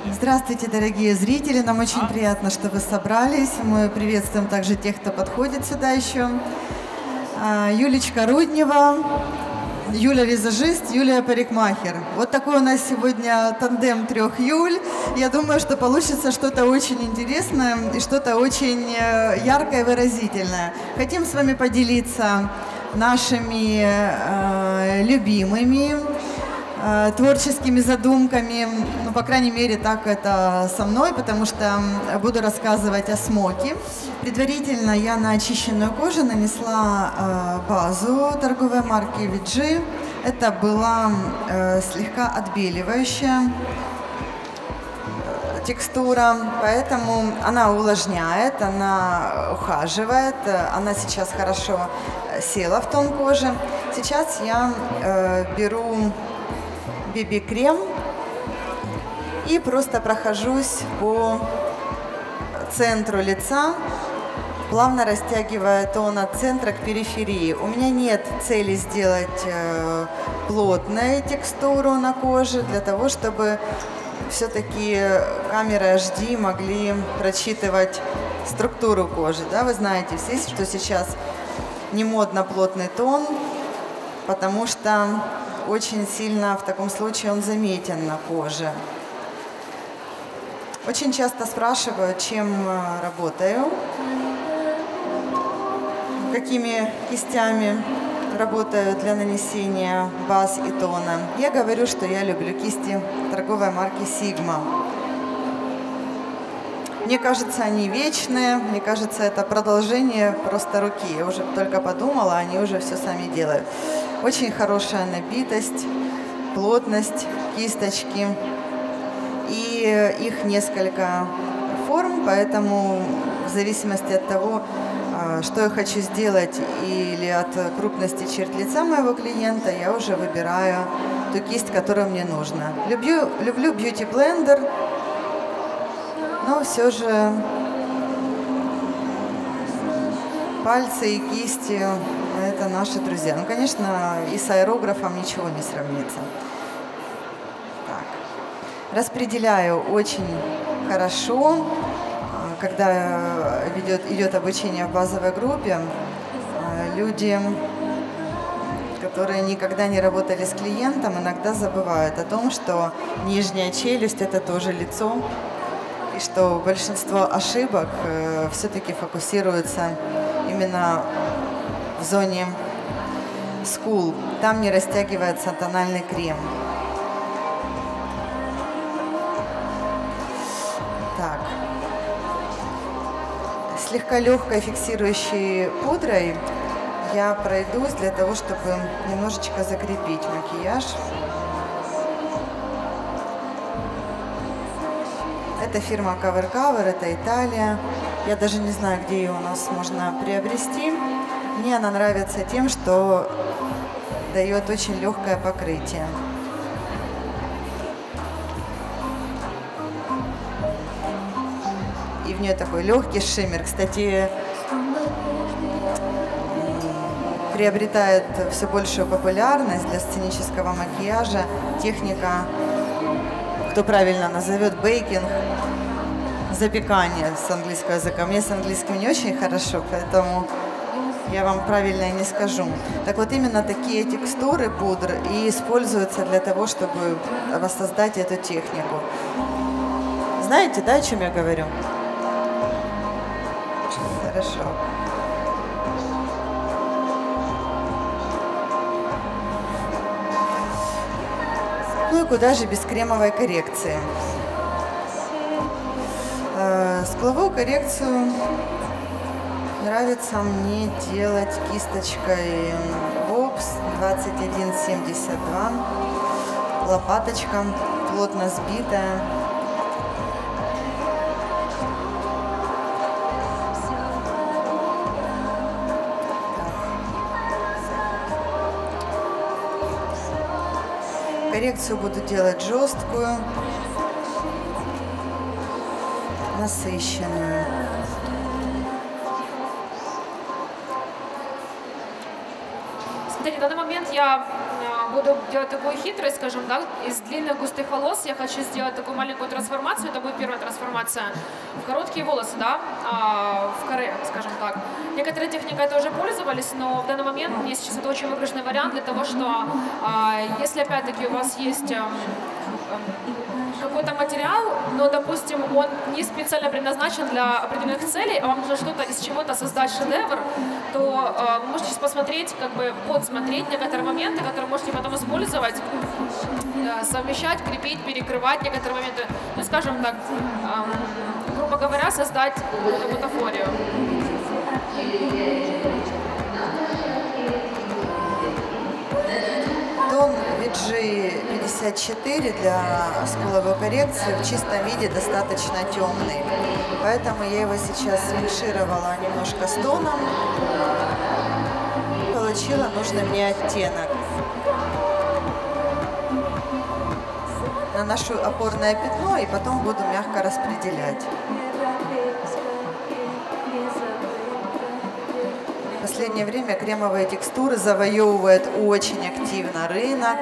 Здравствуйте, дорогие зрители! Нам очень приятно, что вы собрались. Мы приветствуем также тех, кто подходит сюда еще. Юлечка Руднева, Юля визажист, Юлия парикмахер. Вот такой у нас сегодня тандем трех Юль. Я думаю, что получится что-то очень интересное и что-то очень яркое и выразительное. Хотим с вами поделиться нашими любимыми творческими задумками, ну, по крайней мере, так это со мной, потому что буду рассказывать о смоке. Предварительно я на очищенную кожу нанесла базу торговой марки VG. Это была слегка отбеливающая текстура, поэтому она увлажняет, она ухаживает, она сейчас хорошо села в тон кожи. Сейчас я беру BB-крем и просто прохожусь по центру лица, плавно растягивая тон от центра к периферии. У меня нет цели сделать плотную текстуру на коже, для того, чтобы все-таки камеры HD могли прочитывать структуру кожи. Да? Вы знаете все, что сейчас не модно плотный тон, потому что очень сильно в таком случае он заметен на коже. Очень часто спрашивают, чем работаю, какими кистями работаю для нанесения баз и тона. Я говорю, что я люблю кисти торговой марки Sigma. Мне кажется, они вечные, мне кажется, это продолжение просто руки. Я уже только подумала, они уже все сами делают. Очень хорошая набитость, плотность кисточки. И их несколько форм, поэтому в зависимости от того, что я хочу сделать, или от крупности черт лица моего клиента, я уже выбираю ту кисть, которая мне нужна. Люблю Beauty Blender, но все же пальцы и кисти – это наши друзья. Ну, конечно, и с аэрографом ничего не сравнится. Так. Распределяю очень хорошо. Когда идет обучение в базовой группе, люди, которые никогда не работали с клиентом, иногда забывают о том, что нижняя челюсть – это тоже лицо, и что большинство ошибок все-таки фокусируются именно в зоне скул. Там не растягивается тональный крем. Так. Слегка легкой фиксирующей пудрой я пройдусь для того, чтобы немножечко закрепить макияж. Это фирма Cover Cover, это Италия. Я даже не знаю, где ее у нас можно приобрести. Мне она нравится тем, что дает очень легкое покрытие. И в нее такой легкий шиммер. Кстати, приобретает все большую популярность для сценического макияжа техника, кто правильно назовет, бейкинг, запекание с английского языка. Мне с английским не очень хорошо, поэтому я вам правильно не скажу. Так вот, именно такие текстуры пудр и используются для того, чтобы воссоздать эту технику. Знаете, да, о чем я говорю? Хорошо. Ну и куда же без кремовой коррекции? Скуловую коррекцию нравится мне делать кисточкой Bobs 2172. Лопаточка плотно сбитая. Коррекцию буду делать жесткую, насыщенную. Смотрите, в данный момент я буду делать такую хитрость, скажем, да, из длинных густых волос я хочу сделать такую маленькую трансформацию, это будет первая трансформация, в короткие волосы, да, в каре, скажем так. Некоторые техникой тоже пользовались, но в данный момент мне сейчас это очень выигрышный вариант для того, что если опять-таки у вас есть какой-то материал, но, допустим, он не специально предназначен для определенных целей, а вам нужно что-то из чего-то создать шедевр, то вы можете посмотреть, как бы подсмотреть некоторые моменты, которые можете потом использовать, совмещать, крепить, перекрывать некоторые моменты. Ну, скажем так, грубо говоря, создать какую-то бутафорию. Тон VG54 для скуловой коррекции в чистом виде достаточно темный, поэтому я его сейчас смикшировала немножко с тоном, получила нужный мне оттенок. Наношу опорное пятно и потом буду мягко распределять. В последнее время кремовые текстуры завоевывают очень активно рынок.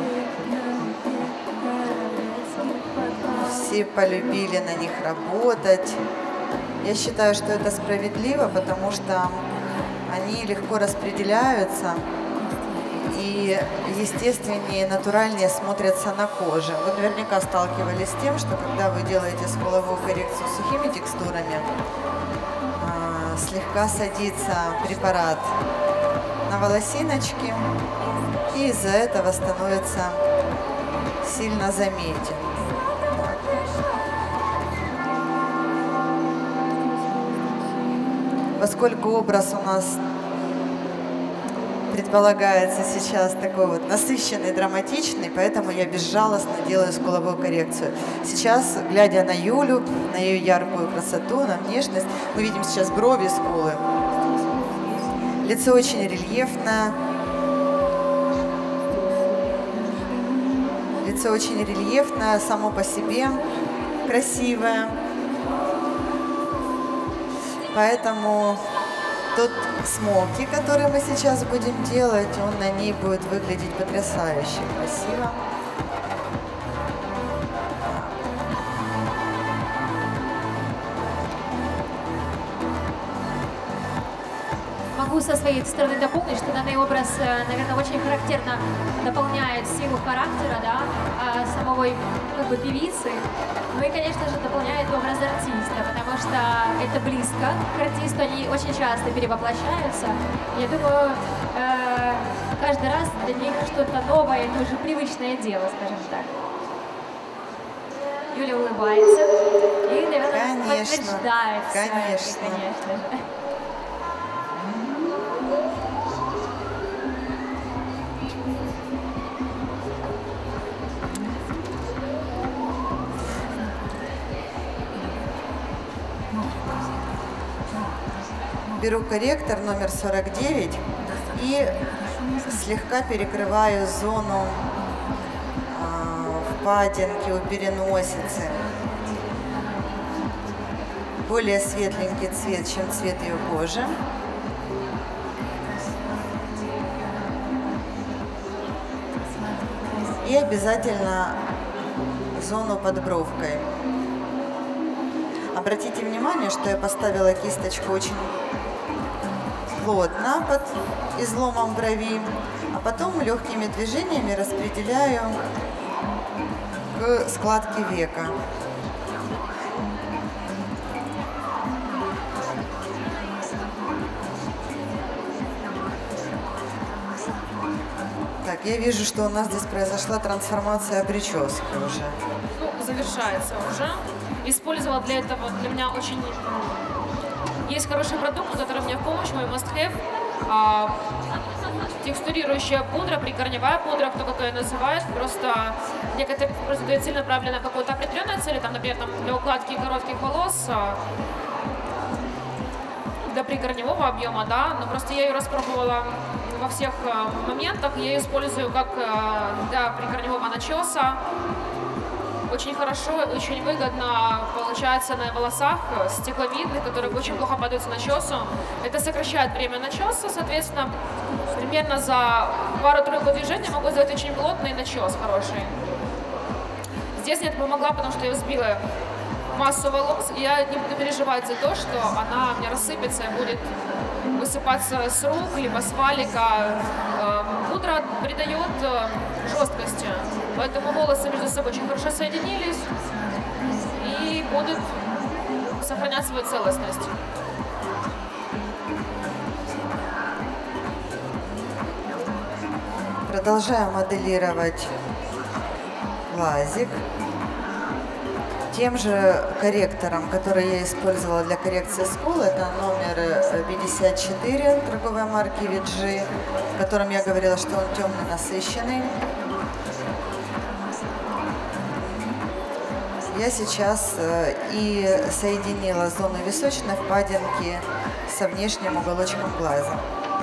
Все полюбили на них работать. Я считаю, что это справедливо, потому что они легко распределяются и естественнее, натуральнее смотрятся на коже. Вы наверняка сталкивались с тем, что когда вы делаете скуловую коррекцию сухими текстурами, слегка садится препарат на волосиночки, и из-за этого становится сильно заметен. Поскольку образ у нас предполагается сейчас такой вот насыщенный, драматичный, поэтому я безжалостно делаю скуловую коррекцию. Сейчас, глядя на Юлю, на ее яркую красоту, на внешность, мы видим сейчас брови, скулы. Лицо очень рельефное. Лицо очень рельефное, само по себе красивое. Поэтому тот смоки, который мы сейчас будем делать, он на ней будет выглядеть потрясающе красиво. Могу со своей стороны дополнить, что данный образ, наверное, очень характерно дополняет силу характера, да, самой как бы певицы. Ну и, конечно же, дополняет образ артиста, потому что это близко к артисту, они очень часто перевоплощаются. Я думаю, каждый раз для них что-то новое, это уже привычное дело, скажем так. Юля улыбается и, наверное, подтверждает все это, конечно же. Беру корректор номер 49 и слегка перекрываю зону впадинки у переносицы. Более светленький цвет, чем цвет ее кожи. И обязательно зону под бровкой. Обратите внимание, что я поставила кисточку очень плотно под изломом брови, а потом легкими движениями распределяю к складке века. Так, я вижу, что у нас здесь произошла трансформация прически уже. Ну, завершается уже. Использовала для этого, для меня очень... Есть хороший продукт, который мне в помощь, мой must-have. Текстурирующая пудра, прикорневая пудра, кто как ее называет. Просто некоторые просто дают сильно направлено на какую-то определенную цель, там, например, там, для укладки коротких волос, для прикорневого объема, да, но просто я ее распробовала во всех моментах. Я ее использую как для прикорневого начеса. очень хорошо, очень выгодно получается на волосах стекловидных, которые очень плохо падают начесу. Это сокращает время начеса, соответственно, примерно за пару-тройку движений могу сделать очень плотный начес хороший. Здесь мне это помогла, потому что я сбила массу волос, и я не буду переживать за то, что она у меня рассыпется и будет высыпаться с рук, либо с валика. Пудра придает жесткости, поэтому волосы между собой очень хорошо соединились и будут сохранять свою целостность. Продолжаю моделировать глазик тем же корректором, который я использовала для коррекции скул. Это номер 54 торговой марки VG, в котором я говорила, что он темный, насыщенный. Я сейчас и соединила зону височной впадинки со внешним уголочком глаза.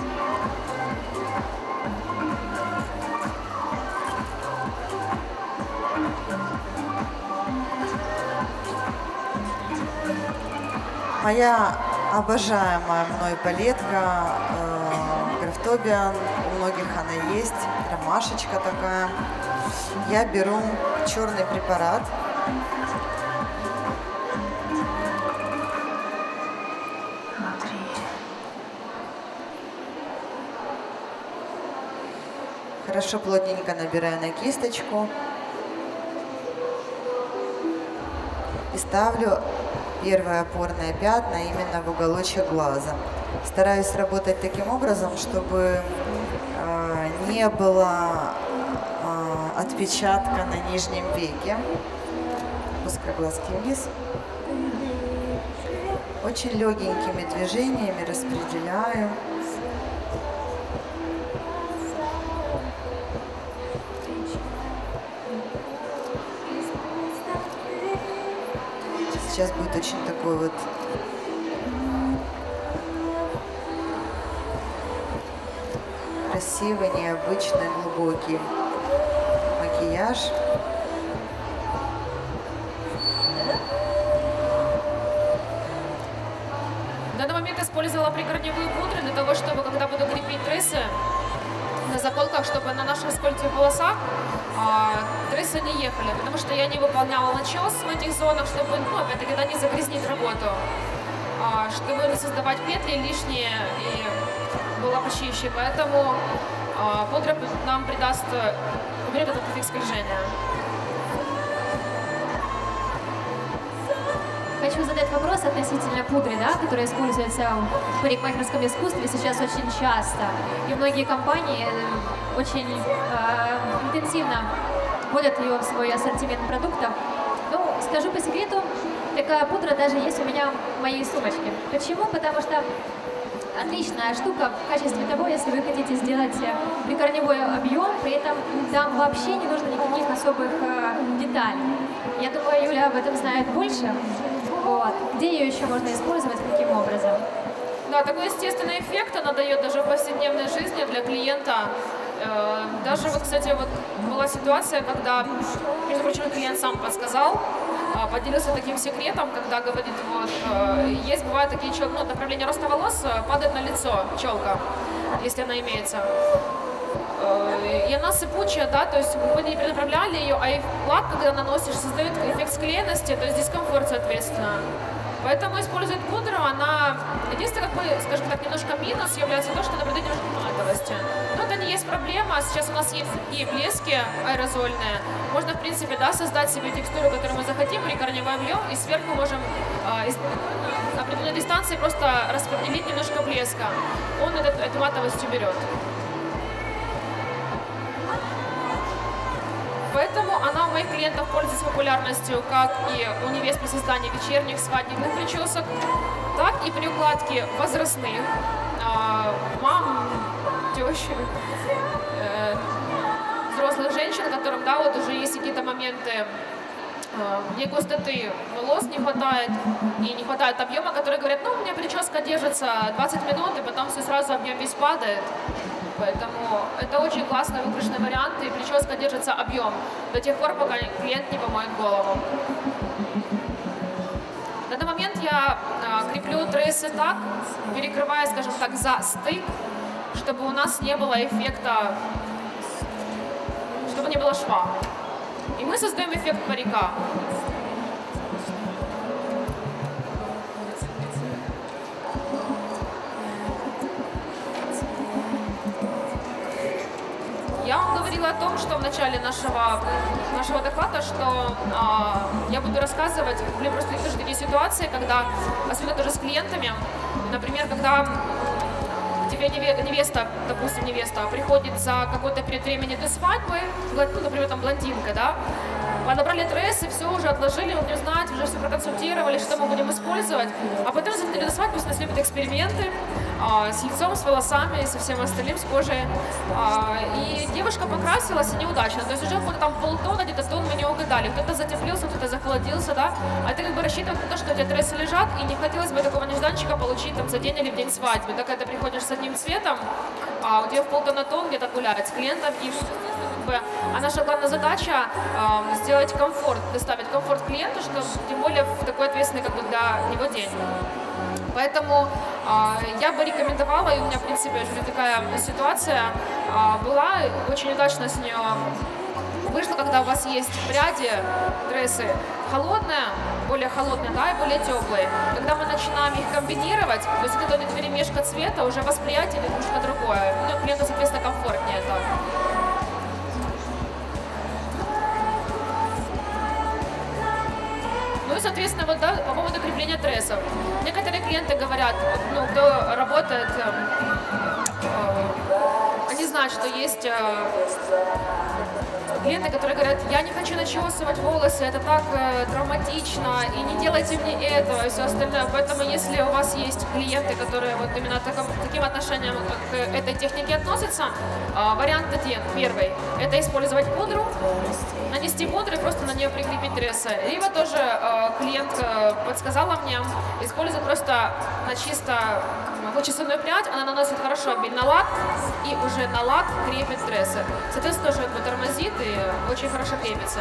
Моя обожаемая мной палетка Graftobian, у многих она есть, ромашечка такая. Я беру черный препарат. Хорошо плотненько набираю на кисточку и ставлю первые опорные пятна именно в уголочек глаза. Стараюсь работать таким образом, чтобы не было отпечатка на нижнем веке. Пускай глазки вниз. Очень легенькими движениями распределяю. Сейчас будет очень такой вот красивый, необычный, глубокий макияж. В данный момент использовала прикорневую пудру для того, чтобы, когда буду крепить трессы на заколках, чтобы на наших скользких волосах трессы не ехали, потому что я не выполняла начес в этих зонах, чтобы, опять-таки, не загрязнить работу, чтобы не создавать петли лишние и было почище. Поэтому пудра нам придаст, уберет этот эффект скольжения. Хочу задать вопрос относительно пудры, да, которая используется в парикмахерском искусстве сейчас очень часто. И многие компании очень интенсивно вводят ее в свой ассортимент продуктов. Ну, скажу по секрету, такая пудра даже есть у меня в моей сумочке. Почему? Потому что отличная штука в качестве того, если вы хотите сделать прикорневой объем, при этом там вообще не нужно никаких особых деталей. Я думаю, Юля об этом знает больше. Вот. Где ее еще можно использовать, каким образом? Да, такой естественный эффект она дает даже в повседневной жизни для клиента. Даже вот, кстати, вот была ситуация, когда, между прочим, клиент сам подсказал, поделился таким секретом, когда говорит, вот, есть, бывают такие челки, направление роста волос падает на лицо челка, если она имеется. И она сыпучая, да, то есть мы не перенаправляли ее, а и лак, когда наносишь, создает эффект склеенности, то есть дискомфорт, соответственно. Поэтому использовать пудру, она, единственное, как бы, скажем так, немножко минус является то, что она придает немножко матовости. Но это не есть проблема, сейчас у нас есть и блески аэрозольные. Можно, в принципе, да, создать себе текстуру, которую мы захотим, прикорневой объем, и сверху можем из определенной дистанции просто распределить немножко блеска. Он эту матовость уберет. Поэтому она у моих клиентов пользуется популярностью как и у невест при создании вечерних свадебных причесок, так и при укладке возрастных, мам, тещи, взрослых женщин, которым, да, вот уже есть какие-то моменты, где густоты волос не хватает и не хватает объема, которые говорят, ну, у меня прическа держится 20 минут, и потом все сразу объем весь падает. Поэтому это очень классный выигрышный вариант, и прическа держится объем до тех пор, пока клиент не помоет голову. В данный момент я креплю трейсы так, перекрывая, скажем так, за стык, чтобы у нас не было эффекта, чтобы не было шва. И мы создаем эффект парика. Я вам говорила о том, что в начале нашего доклада, что я буду рассказывать, просто тоже такие ситуации, когда, особенно тоже с клиентами, например, когда к тебе невеста, допустим, приходит за какой-то перед временем до свадьбы, ну, например, там блондинка, да, подобрали трессы, все уже отложили, вы будем знать, уже все проконсультировали, что мы будем использовать, а потом за неделю до свадьбы у нас любят эксперименты с лицом, с волосами, со всем остальным, с кожей. И девушка покрасилась и неудачно, то есть уже там полтона, где-то тон мы не угадали, кто-то затеплился, кто-то захолодился, да, а ты как бы рассчитываешь на то, что у тебя трессы лежат, и не хотелось бы такого нежданчика получить там за день или в день свадьбы, так когда ты приходишь с одним цветом, а у тебя в полтона тон где-то гуляет с клиентом, и а наша главная задача сделать комфорт, доставить комфорт клиенту, что тем более в такой ответственный как бы для него день. Поэтому я бы рекомендовала, и у меня в принципе уже такая ситуация была, очень удачно с нее вышло, когда у вас есть пряди, трессы холодные, более холодные, да, и более теплые. Когда мы начинаем их комбинировать, то есть когда идет перемешка цвета, уже восприятие немножко другое. Ну, клиенту, соответственно, комфортнее это. Ну и, соответственно, вот, да, по поводу крепления трессов. Некоторые клиенты говорят, ну, кто работает, они знают, что есть клиенты, которые говорят, я не хочу начесывать волосы, это так травматично, и не делайте мне этого, и все остальное. Поэтому, если у вас есть клиенты, которые вот именно таким отношением к этой технике относятся, вариант один, первый, это использовать пудру, нанести пудру и просто на нее прикрепить трессы. Либо тоже клиент подсказала мне, использовать просто на чисто лучесанную прядь, она наносит хорошо обильно лак, и уже на лак крепит трессы. Соответственно, тоже как бы тормозит и очень хорошо крепится.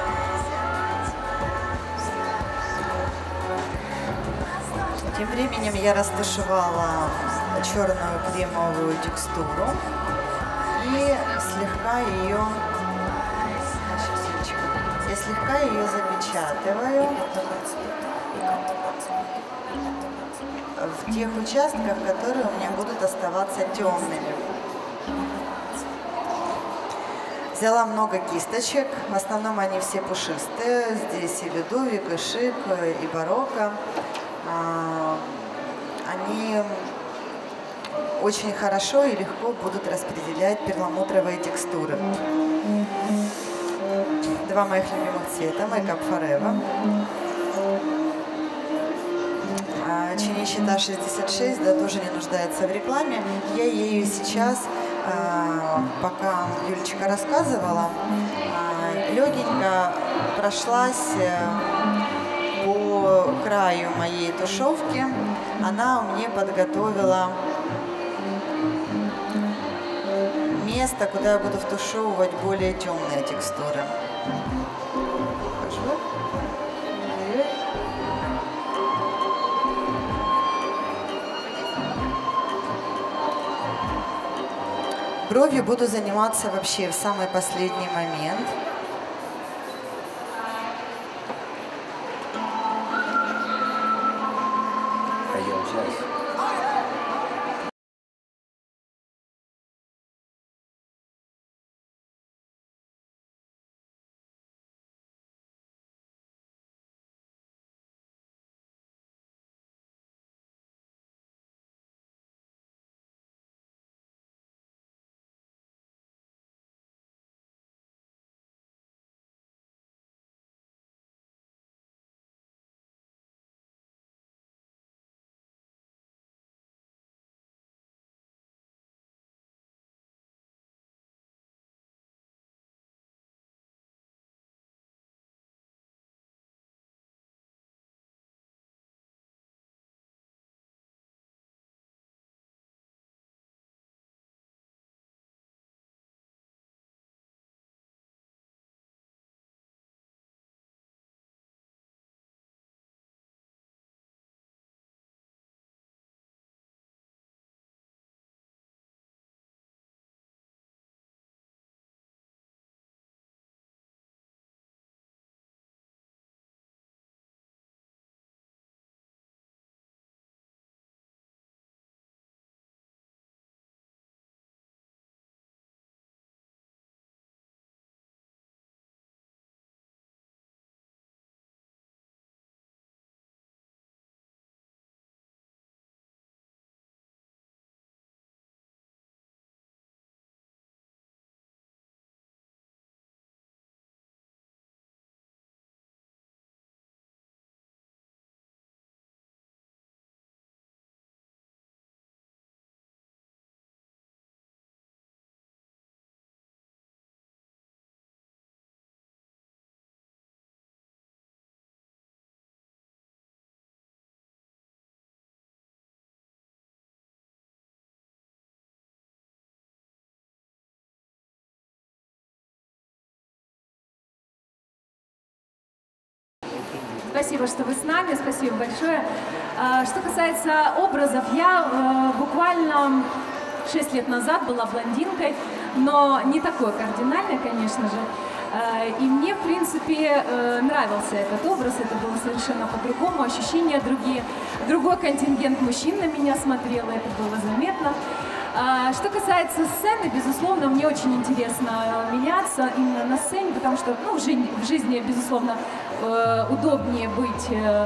Тем временем я растушевала черную кремовую текстуру и слегка ее запечатываю в тех участках, которые у меня будут оставаться темными. Взяла много кисточек, в основном они все пушистые. Здесь и Людовик, и Шик, и Барокко. Они очень хорошо и легко будут распределять перламутровые текстуры. Два моих любимых цвета, Make Up Forever. Чинищита 66, да, тоже не нуждается в рекламе. Я ею сейчас, пока Юлечка рассказывала, легенько прошлась по краю моей тушевки. Она мне подготовила место, куда я буду втушевывать более темные текстуры. Покажу. Бровью буду заниматься вообще в самый последний момент. спасибо, что вы с нами, спасибо большое. Что касается образов, я буквально 6 лет назад была блондинкой, но не такой кардинальной, конечно же. И мне, в принципе, нравился этот образ, это было совершенно по-другому, ощущения другие. Другой контингент мужчин на меня смотрел, это было заметно. Что касается сцены, безусловно, мне очень интересно меняться именно на сцене, потому что в жизни, безусловно, удобнее быть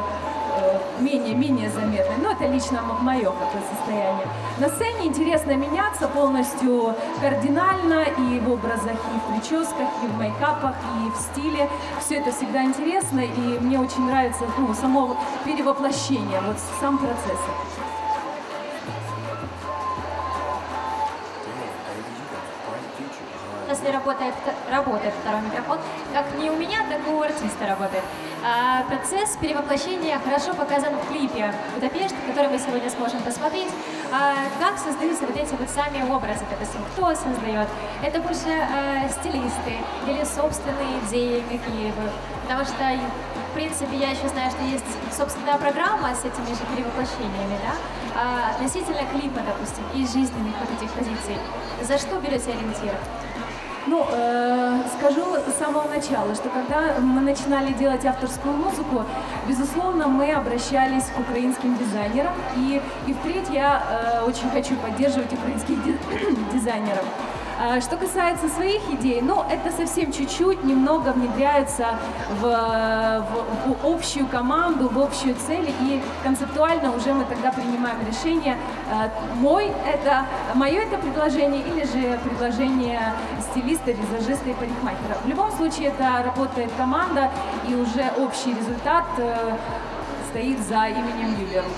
менее заметной, но это лично мое какое состояние. На сцене интересно меняться полностью кардинально и в образах, и в прическах, и в мейкапах, и в стиле. Все это всегда интересно, и мне очень нравится само перевоплощение, вот сам процесс. Если работает второй микрофон, как не у меня, так и у артиста работает. Процесс перевоплощения хорошо показан в клипе «Будапешт», который мы сегодня сможем посмотреть. Как создаются вот эти вот сами образы, допустим, кто создает? Это больше стилисты или собственные идеи какие-то? Потому что, в принципе, я еще знаю, что есть собственная программа с этими же перевоплощениями, да? Относительно клипа, допустим, и жизненных вот этих позиций. За что берете ориентир? Скажу с самого начала, что когда мы начинали делать авторскую музыку, безусловно, мы обращались к украинским дизайнерам, и впредь я очень хочу поддерживать украинских дизайнеров. Что касается своих идей, это совсем чуть-чуть, немного внедряется в общую команду, в общую цель, и концептуально уже мы тогда принимаем решение, мое это предложение или же предложение стилиста, визажиста и парикмахера. В любом случае это работает команда, и уже общий результат стоит за именем Юлии Рук.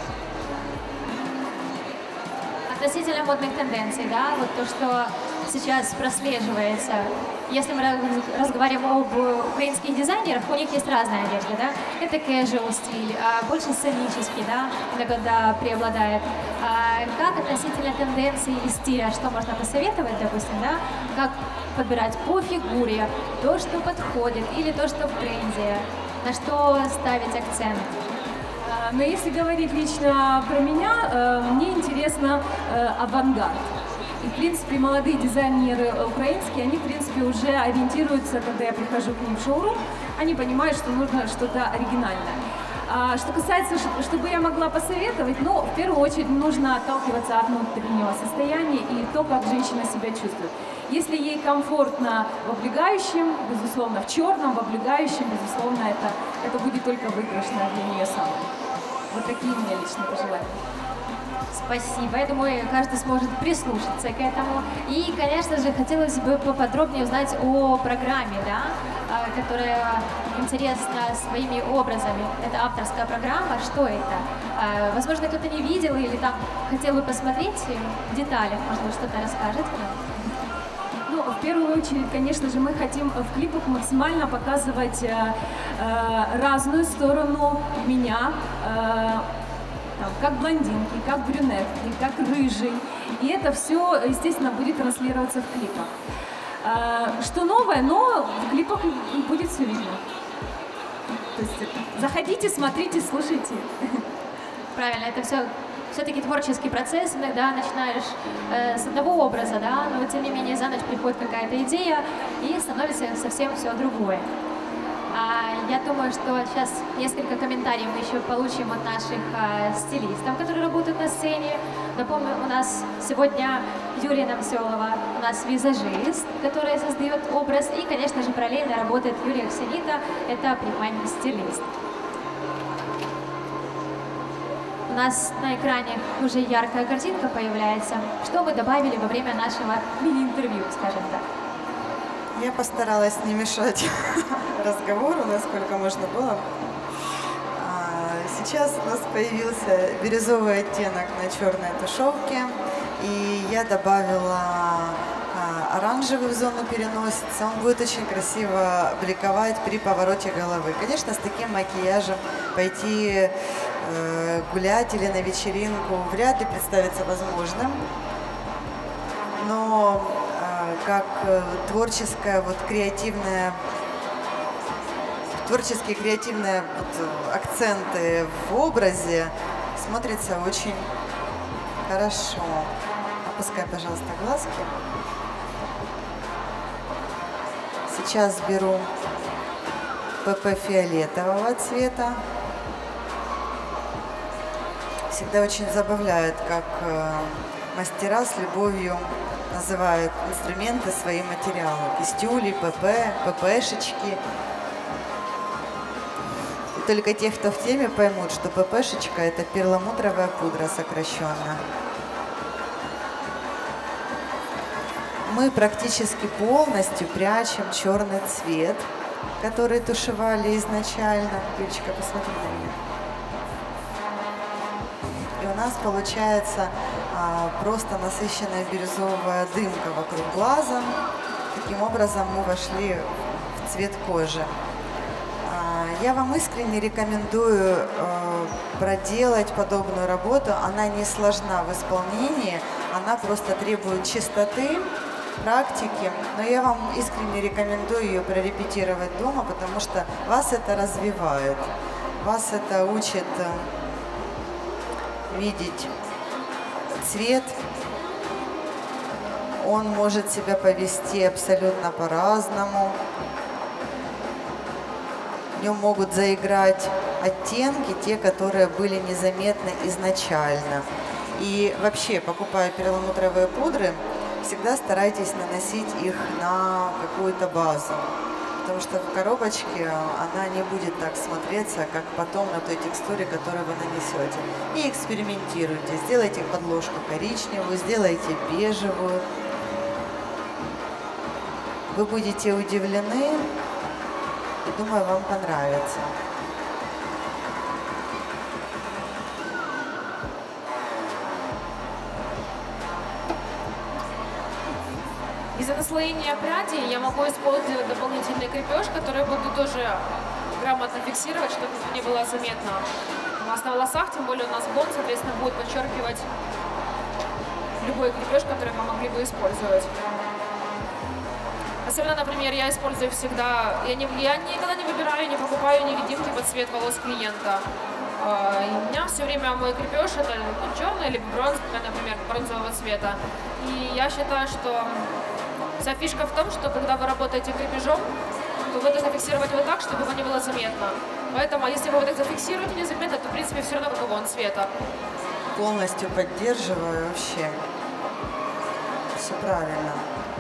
Относительно модных тенденций, да, вот то, что сейчас прослеживается. Если мы разговариваем об украинских дизайнерах, у них есть разная одежда, да, это casual стиль, больше сценический, да, иногда преобладает. Как относительно тенденций и стиля, что можно посоветовать, допустим, да, как подбирать по фигуре, то, что подходит, или то, что в тренде, на что ставить акцент? Но если говорить лично про меня, мне интересно авангард. И, в принципе, молодые дизайнеры украинские, они, в принципе, уже ориентируются, когда я прихожу к ним в шоурум, они понимают, что нужно что-то оригинальное. Что касается, чтобы я могла посоветовать, в первую очередь нужно отталкиваться от внутреннего состояния и то, как женщина себя чувствует. Если ей комфортно в облегающем, безусловно, в черном, в облегающем, безусловно, это будет только выигрышно для нее самой. Вот такие у меня личные пожелания. Спасибо. Я думаю, каждый сможет прислушаться к этому. И, конечно же, хотелось бы поподробнее узнать о программе, да, которая интересна своими образами. Это авторская программа. Что это? Возможно, кто-то не видел или там хотел бы посмотреть в деталях. Может быть, что-то расскажете нам? В первую очередь, конечно же, мы хотим в клипах максимально показывать разную сторону меня, как блондинки, как брюнетки, как рыжий. И это все, естественно, будет транслироваться в клипах. Что новое, но в клипах будет все видно. То есть заходите, смотрите, слушайте. Правильно, это все-таки творческий процесс, иногда начинаешь с одного образа, да, но тем не менее за ночь приходит какая-то идея и становится совсем все другое. Я думаю, что сейчас несколько комментариев мы еще получим от наших стилистов, которые работают на сцене. Напомню, у нас сегодня Юлия Намселова, у нас визажист, которая создает образ, и, конечно же, параллельно работает Юлия Ксенита, это прямой-стилист. У нас на экране уже яркая картинка появляется. Что мы добавили во время нашего мини-интервью, скажем так? Я постаралась не мешать разговору, насколько можно было. Сейчас у нас появился бирюзовый оттенок на черной тушевке, и я добавила оранжевый в зону переносицы. Он будет очень красиво бликовать при повороте головы. Конечно, с таким макияжем пойти гулять или на вечеринку вряд ли представится возможным, но как творческая, креативная творческие, креативные вот акценты в образе смотрится очень хорошо. Опускай, пожалуйста, глазки. Сейчас беру ПП фиолетового цвета. Всегда очень забавляет, как мастера с любовью называют инструменты свои материалы. Кистюли, ПП, ППшечки. И только те, кто в теме, поймут, что ППшечка – это перламутровая пудра сокращенно. Мы практически полностью прячем черный цвет, который тушевали изначально. Юлечка, посмотри на меня. И у нас получается просто насыщенная бирюзовая дымка вокруг глаза. Таким образом мы вошли в цвет кожи. Я вам искренне рекомендую проделать подобную работу. Она не сложна в исполнении, она просто требует чистоты, практики, но я вам искренне рекомендую ее прорепетировать дома, потому что вас это развивает, вас это учит видеть цвет, он может себя повести абсолютно по-разному, в нем могут заиграть оттенки, те, которые были незаметны изначально. И вообще, покупая перламутровые пудры, всегда старайтесь наносить их на какую-то базу, потому что в коробочке она не будет так смотреться, как потом на той текстуре, которую вы нанесете. И экспериментируйте, сделайте подложку коричневую, сделайте бежевую. Вы будете удивлены, и думаю, вам понравится. Из-за наслоения прядей я могу использовать дополнительный крепеж, который буду тоже грамотно фиксировать, чтобы не было заметно. У нас на волосах, тем более у нас блонд, соответственно, будет подчеркивать любой крепеж, который мы могли бы использовать. Особенно, например, я использую всегда, я никогда не выбираю, не покупаю невидимки под цвет волос клиента. И у меня все время мой крепеж это черный или бронзовый, например, бронзового цвета. И я считаю, что вся фишка в том, что когда вы работаете крепежом, то вы должны фиксировать его так, чтобы его не было заметно. Поэтому, если вы вот так зафиксируете незаметно, то, в принципе, все равно какого он цвета. Полностью поддерживаю вообще. Все правильно.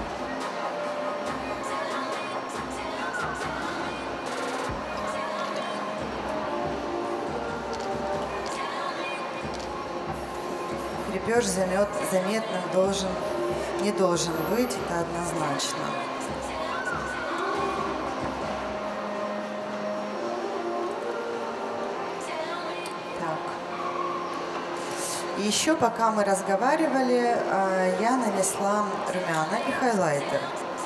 Крепеж заметным не должен быть, это однозначно. Так. И еще пока мы разговаривали, я нанесла румяна и хайлайтер.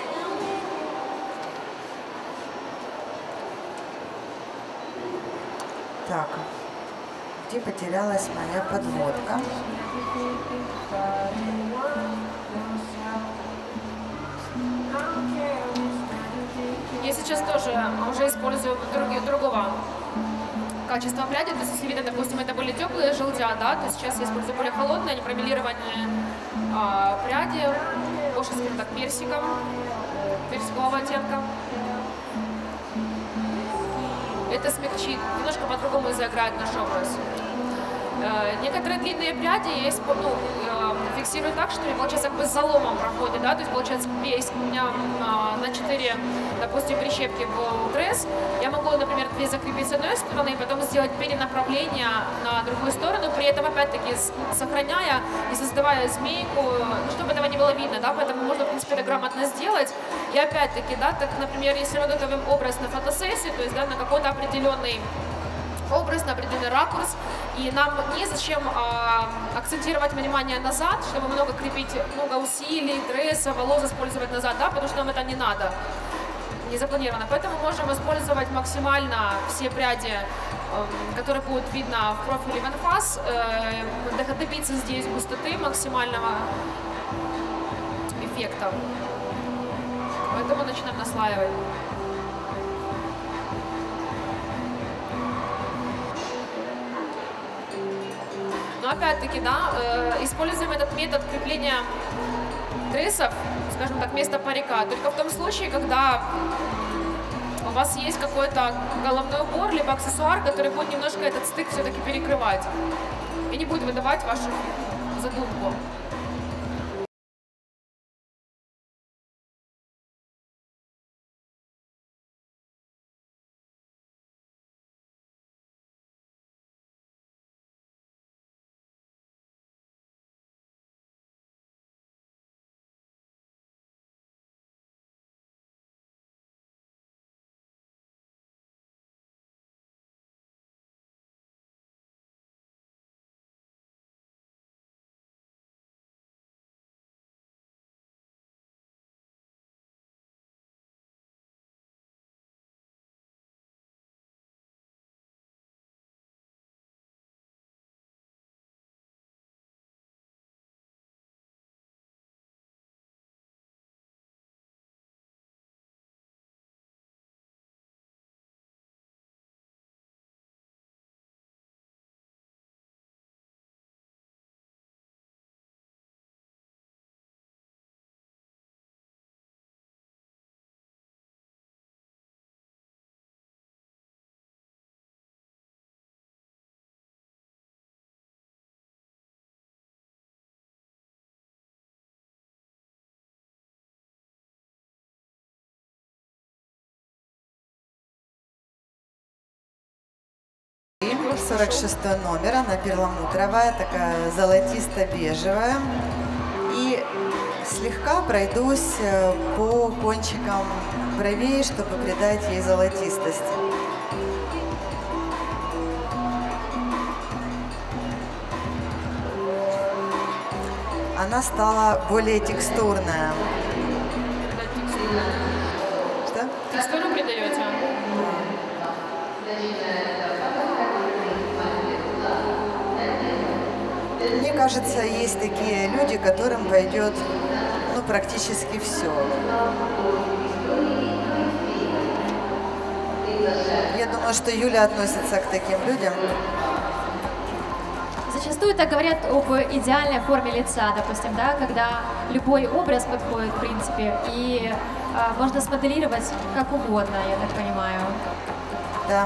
Так, где потерялась моя подводка? Я сейчас тоже уже использую другого качества пряди. То есть, если видно, допустим, это были теплые желтя, да, то сейчас я использую более холодные, непромелированные пряди, больше, скажем так, персикового оттенка. Это смягчит, немножко по-другому заиграет наш образ. Некоторые длинные пряди я фиксирую так, что они, получается, как бы с заломом проходят, да, то есть, получается, если у меня на 4, допустим, прищепки был дресс, я могу, например, 2 закрепить с одной стороны и потом сделать перенаправление на другую сторону, при этом, опять-таки, сохраняя и создавая змейку, чтобы этого не было видно, да, поэтому можно, в принципе, это грамотно сделать. И опять-таки, да, так, например, если мы готовим образ на фотосессии, то есть, да, на какой-то определенный образ, на определенный ракурс, и нам незачем акцентировать внимание назад, чтобы много крепить, много усилий, дресса, волос использовать назад, да, потому что нам это не надо, не запланировано. Поэтому можем использовать максимально все пряди, которые будут видно в профиле в анфас, добиться здесь густоты, максимального эффекта. Поэтому начинаем наслаивать. опять-таки, да, используем этот метод крепления трессов, скажем так, вместо парика, только в том случае, когда у вас есть какой-то головной убор, либо аксессуар, который будет немножко этот стык все-таки перекрывать и не будет выдавать вашу задумку. И 46 номер, она перламутровая, такая золотисто-бежевая. И слегка пройдусь по кончикам бровей, чтобы придать ей золотистости. Она стала более текстурная. Что? Текстуру придаете? Мне кажется, есть такие люди, которым пойдет, ну, практически все. Я думаю, что Юля относится к таким людям. Зачастую так говорят об идеальной форме лица, допустим, да, когда любой образ подходит, в принципе, и можно смоделировать как угодно, я так понимаю. Да.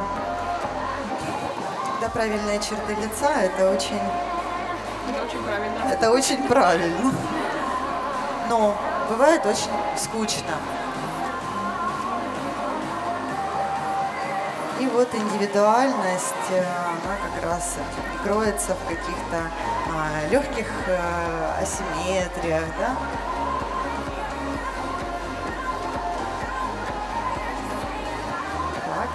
Да, правильные черты лица – это очень правильно. Это очень правильно. Но бывает очень скучно. И вот индивидуальность, она как раз кроется в каких-то легких асимметриях, да? Так.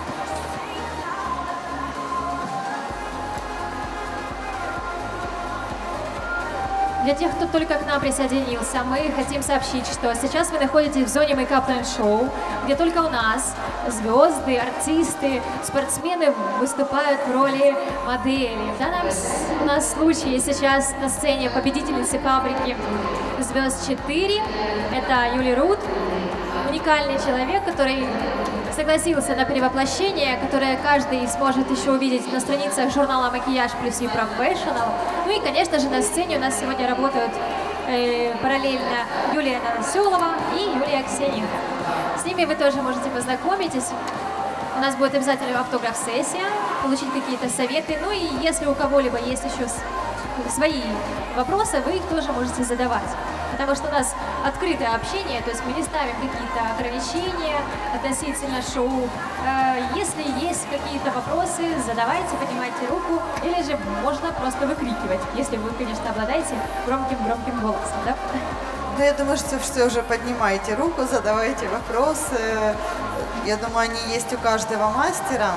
Для тех, кто только к нам присоединился, мы хотим сообщить, что сейчас вы находитесь в зоне Make-up Land Show, где только у нас звезды, артисты, спортсмены выступают в роли моделей. В данном у нас случае сейчас на сцене победительницы фабрики «Звезд 4». Это Юлия Рут, уникальный человек, который согласился на перевоплощение, которое каждый сможет еще увидеть на страницах журнала «Макияж плюс и Professional». Ну и, конечно же, на сцене у нас сегодня работают параллельно Юлия Новоселова и Юлия Аксененко. С ними вы тоже можете познакомиться. У нас будет обязательно автограф-сессия, получить какие-то советы. Ну и если у кого-либо есть еще свои вопросы, вы их тоже можете задавать. Потому что у нас открытое общение, то есть мы не ставим какие-то ограничения относительно шоу. Если есть какие-то вопросы, задавайте, поднимайте руку, или же можно просто выкрикивать, если вы, конечно, обладаете громким голосом, да? Да, я думаю, что все уже поднимайте руку, задавайте вопросы. Я думаю, они есть у каждого мастера.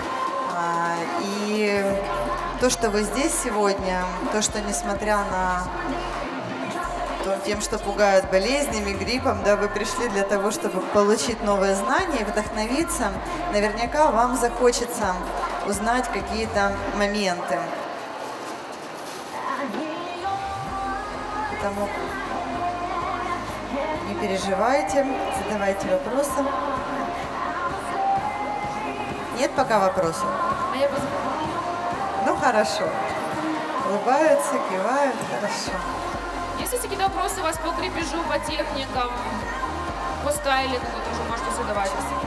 И то, что вы здесь сегодня, то, что несмотря на тем, что пугают болезнями, гриппом, да, вы пришли для того, чтобы получить новые знания и вдохновиться, наверняка вам захочется узнать какие-то моменты. Поэтому не переживайте, задавайте вопросы. Нет пока вопросов? Ну, хорошо. улыбаются, кивают, хорошо. Если есть какие-то вопросы у вас по крепежу, по техникам, по стайлингу, тоже можете задавать.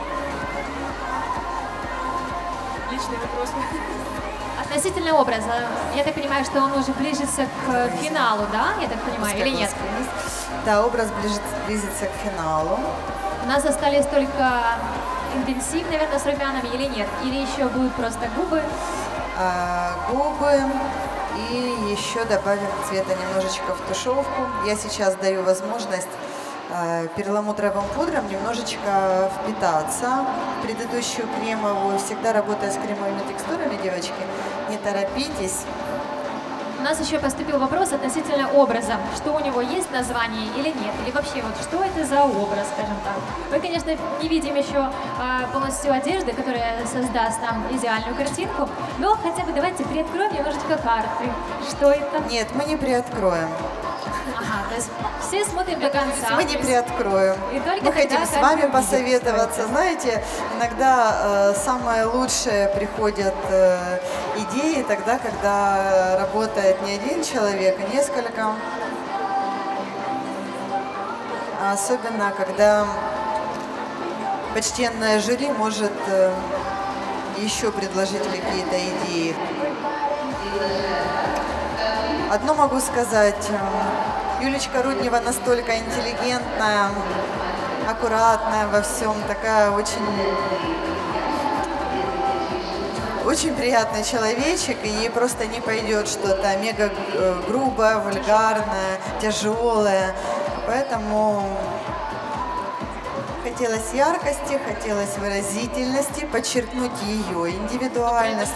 Личные вопросы. Относительно образа, я так понимаю, что он уже ближется к финалу, да? Я так понимаю, или нет? Да, образ близится к финалу. У нас остались только интенсив, наверное, с румянами или нет? Или еще будут просто губы? Губы и еще добавим цвета немножечко в тушевку. Я сейчас даю возможность перламутровым пудром немножечко впитаться в предыдущую кремовую. Всегда работая с кремовыми текстурами, девочки, не торопитесь. У нас еще поступил вопрос относительно образа. Что у него есть название или нет? Или вообще, вот что это за образ, скажем так? Мы, конечно, не видим еще полностью одежды, которая создаст нам идеальную картинку, но хотя бы давайте приоткроем немножечко карты. Что это? Нет, мы не приоткроем. Ага, то есть все смотрим до конца. Мы не приоткроем. Мы хотим с вами посоветоваться. Знаете, иногда самое лучшее приходят идеи тогда, когда работает не один человек, а несколько. Особенно, когда почтенное жюри может еще предложить какие-то идеи. Одно могу сказать. Юлечка Руднева настолько интеллигентная, аккуратная во всем, такая очень приятный человечек, и ей просто не пойдет что-то мега грубое, вульгарное, тяжелое. Поэтому хотелось яркости, хотелось выразительности, подчеркнуть ее индивидуальность.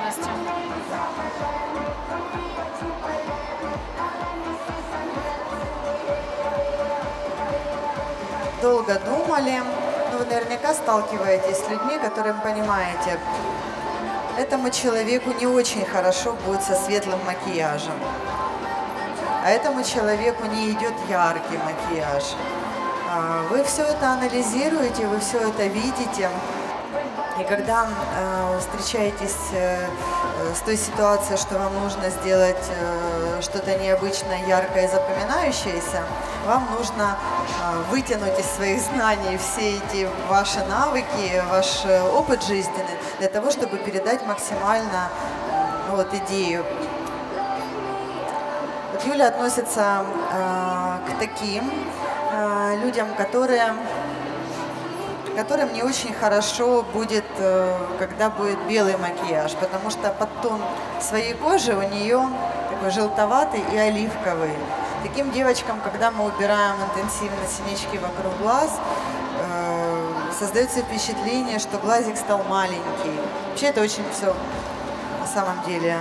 Долго думали, но вы наверняка сталкиваетесь с людьми, которым понимаете, этому человеку не очень хорошо будет со светлым макияжем, а этому человеку не идет яркий макияж. Вы все это анализируете, вы все это видите, и когда встречаетесь с той ситуацией, что вам нужно сделать что-то необычное, яркое и запоминающееся, вам нужно вытянуть из своих знаний все эти ваши навыки, ваш опыт жизненный, для того, чтобы передать максимально идею. Вот Юля относится к таким людям, которым не очень хорошо будет, когда будет белый макияж, потому что подтон своей кожи у нее такой желтоватый и оливковый. Таким девочкам, когда мы убираем интенсивно синячки вокруг глаз, создается впечатление, что глазик стал маленький. Вообще это очень все на самом деле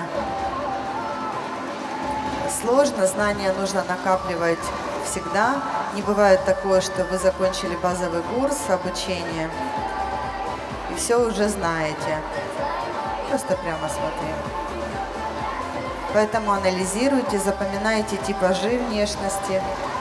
сложно, знания нужно накапливать всегда. Не бывает такое, что вы закончили базовый курс обучения и все уже знаете. Просто прямо смотрим. Поэтому анализируйте, запоминайте типажи внешности.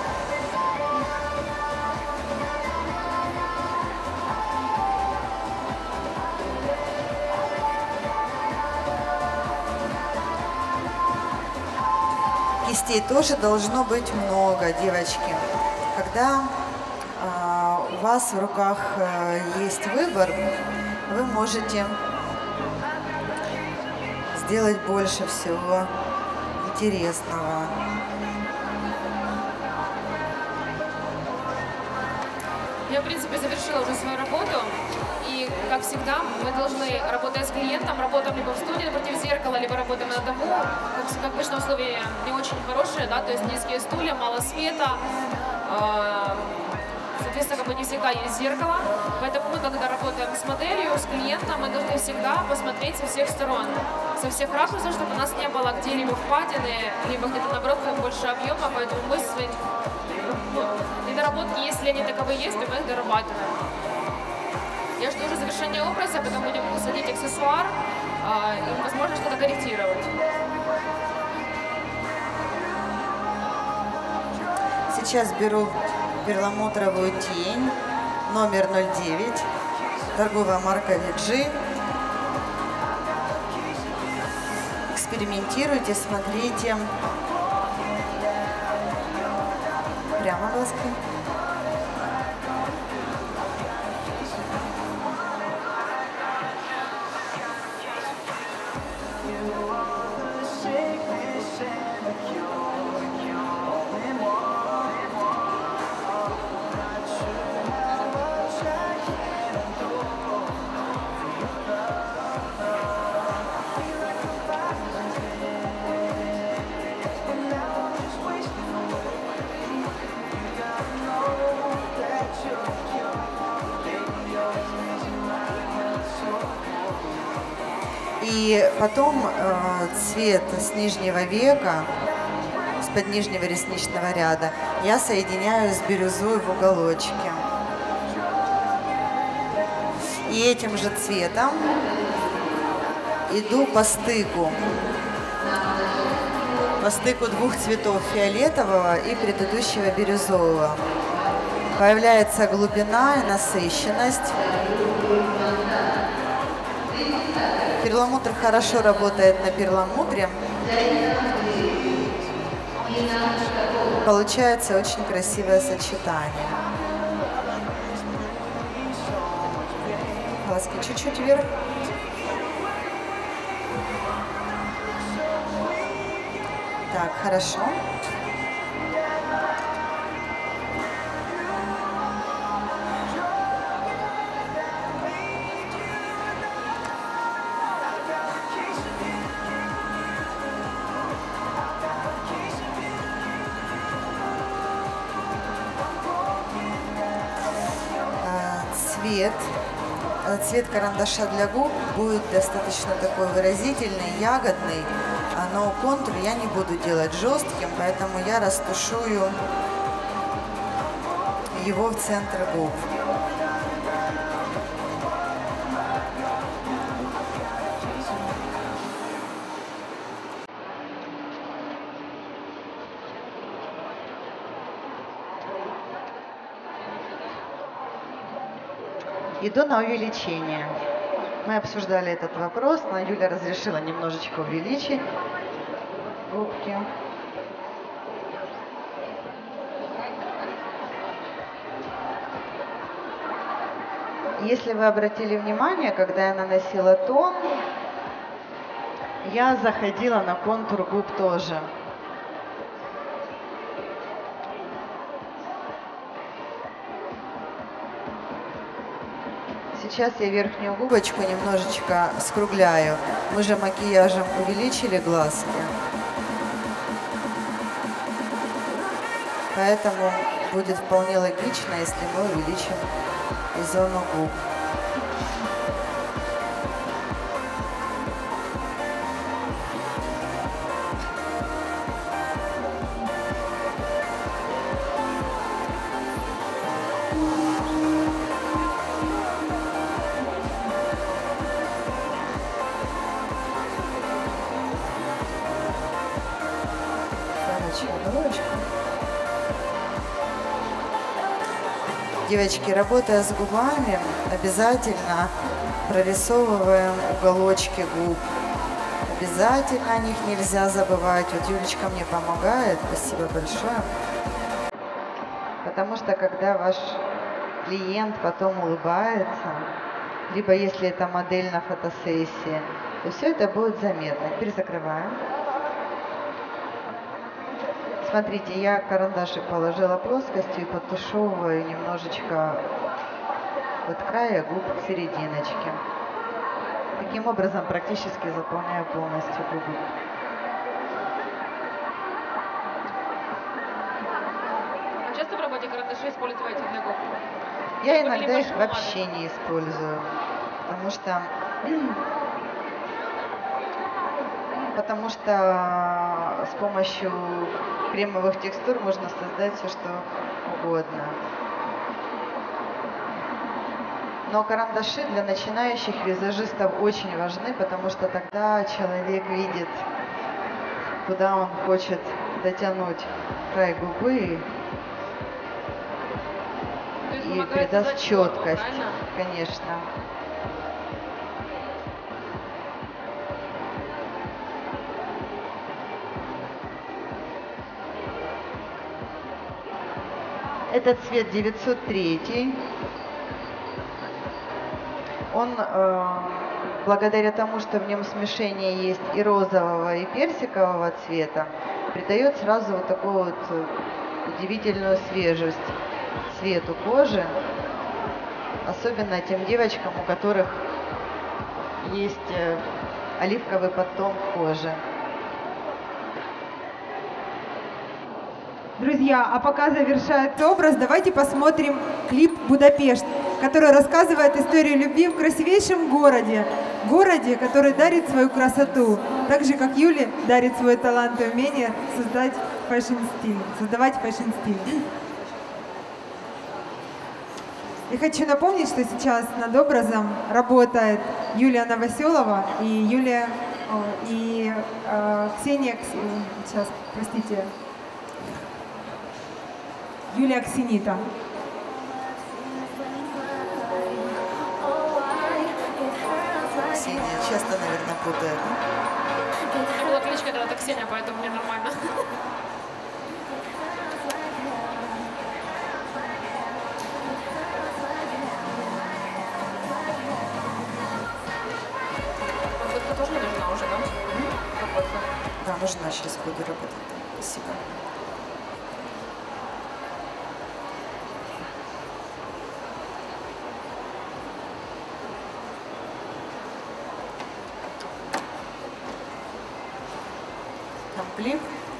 Кистей тоже должно быть много, девочки. Когда у вас в руках есть выбор, вы можете сделать больше всего интересного. Я, в принципе, завершила уже свою работу. И, как всегда, мы должны, работая с клиентом, работаем либо в студии напротив зеркала, либо работаем на дому. Как обычно, условия не очень хорошие, да, то есть низкие стулья, мало света. Соответственно, не всегда есть зеркало. Поэтому мы, когда работаем с моделью, с клиентом, мы должны всегда посмотреть со всех сторон, со всех ракурсов, чтобы у нас не было где-либо впадины, либо где-то, наоборот, больше объема. Поэтому мы свои недоработки, если они таковые есть, то мы их дорабатываем. Я жду уже завершения образа, потом будем усадить аксессуар и, возможно, что-то корректировать. Сейчас беру перламутровую тень, номер 09, торговая марка VG. экспериментируйте, смотрите. Прямо глазки. И потом цвет с нижнего века, с-под нижнего ресничного ряда, я соединяю с бирюзой в уголочке. И этим же цветом иду по стыку двух цветов, фиолетового и предыдущего бирюзового. Появляется глубина и насыщенность. Перламутр хорошо работает на перламутре. Получается очень красивое сочетание. Глазки чуть-чуть вверх. Так, хорошо. Цвет карандаша для губ будет достаточно такой выразительный, ягодный, но контур я не буду делать жестким, поэтому я растушую его в центр губ. Иду на увеличение. Мы обсуждали этот вопрос, но Юля разрешила немножечко увеличить губки. Если вы обратили внимание, когда я наносила тон, я заходила на контур губ тоже. Сейчас я верхнюю губочку немножечко скругляю. Мы же макияжем увеличили глазки. Поэтому будет вполне логично, если мы увеличим и зону губ. Девочки, работая с губами, обязательно прорисовываем уголочки губ. Обязательно о них нельзя забывать. Вот Юлечка мне помогает, спасибо большое. Потому что когда ваш клиент потом улыбается, либо если это модель на фотосессии, то все это будет заметно. Теперь закрываем. Смотрите, я карандашик положила плоскостью и подтушевываю немножечко от края губ к серединочке. Таким образом практически заполняю полностью губы. А часто в работе карандаши используете для губ? Я иногда их вообще не использую, потому что с помощью кремовых текстур можно создать все, что угодно. Но карандаши для начинающих визажистов очень важны, потому что тогда человек видит, куда он хочет дотянуть край губы и придаст четкость, конечно. Этот цвет 903. Он, благодаря тому, что в нем смешение есть и розового, и персикового цвета, придает сразу вот такую вот удивительную свежесть цвету кожи, особенно тем девочкам, у которых есть оливковый подтон кожи. Друзья, а пока завершается образ, давайте посмотрим клип «Будапешт», который рассказывает историю любви в красивейшем городе, который дарит свою красоту, так же, как Юля дарит свой талант и умение создавать фэшн-стиль. И хочу напомнить, что сейчас над образом работает Юлия Новоселова и Ксения, сейчас, простите, Юлия Аксенита. Ксения часто, наверное, путает. У меня была кличка когда-то Ксения, поэтому мне нормально. Подводка тоже не нужна уже, да? Подводка. Да, нужна, сейчас буду работать. Спасибо. Комплект.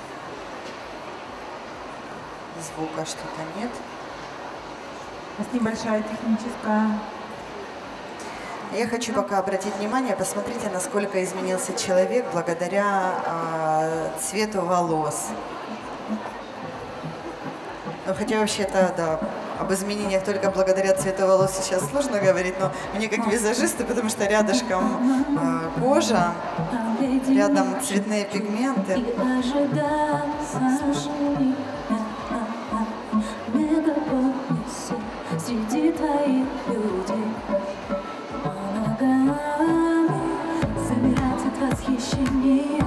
Звука что-то нет. У нас небольшая техническая. Я хочу пока обратить внимание, посмотрите, насколько изменился человек благодаря цвету волос. Ну, хотя вообще-то, да, об изменениях только благодаря цвету волос сейчас сложно говорить, но мне как визажисту, потому что рядышком кожа, рядом цветные пигменты. Среди твоих людей замирать от восхищения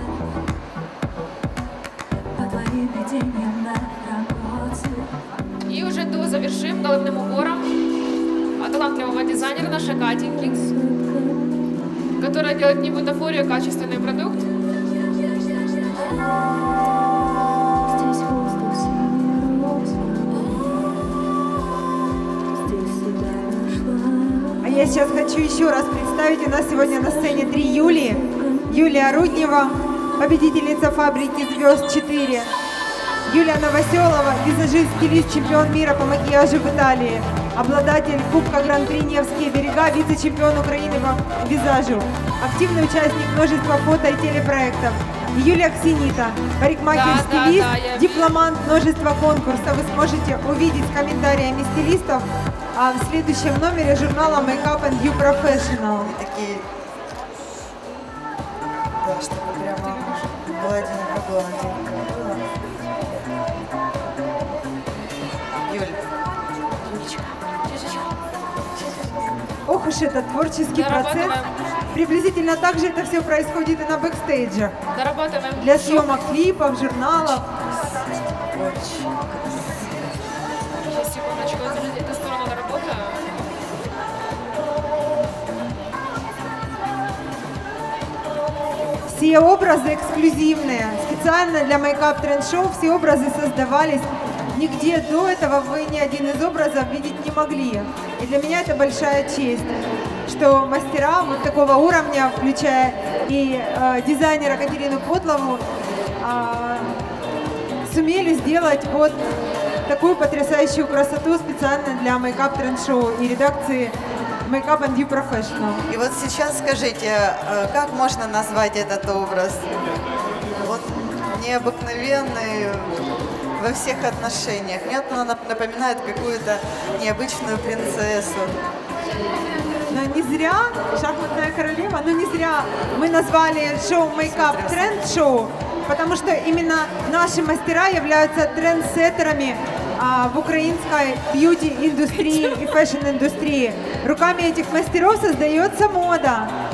по твоим видениям на работе. И уже до завершим головным убором талантливого дизайнера нашей Катеньки, которая делает не бутафорию, а качественный продукт. Здесь воздух синий розовый, здесь себя нашла. А я сейчас хочу еще раз представить, у нас сегодня на сцене 3 Юлии. Юлия Руднева, победительница фабрики «Звезд 4». Юлия Новоселова, визажист, стилист, чемпион мира по макияжу в Италии. Обладатель Кубка Гран-при «Невские берега», вице-чемпион Украины по визажу. Активный участник множества фото и телепроектов. И Юлия Аксенита, парикмахер, стилист, дипломант множества конкурсов. Вы сможете увидеть с комментариями стилистов в следующем номере журнала Makeup and You Professional. Они такие, да, чтобы прямо гладенько. Юлечка. Ох уж этот творческий процесс. Приблизительно так же это все происходит и на бэкстейджах. Дорабатываем. Для съемок клипов, журналов. Сейчас, секундочку, я эту сторону доработаю. Все образы эксклюзивные. Специально для Makeup Trend Show все образы создавались. Нигде до этого вы ни один из образов видеть не могли. И для меня это большая честь, что мастера вот такого уровня, включая и дизайнера Катерину Подлову, сумели сделать вот такую потрясающую красоту специально для Makeup Trend Show и редакции Makeup and You Professional. И вот сейчас скажите, как можно назвать этот образ? Вот необыкновенный во всех отношениях. Мне это напоминает какую-то необычную принцессу. Но не зря «Шахматная королева», но не зря мы назвали шоу Makeup Trend Show, потому что именно наши мастера являются трендсеттерами в украинской бьюти-индустрии и фэшн-индустрии. Руками этих мастеров создается мода.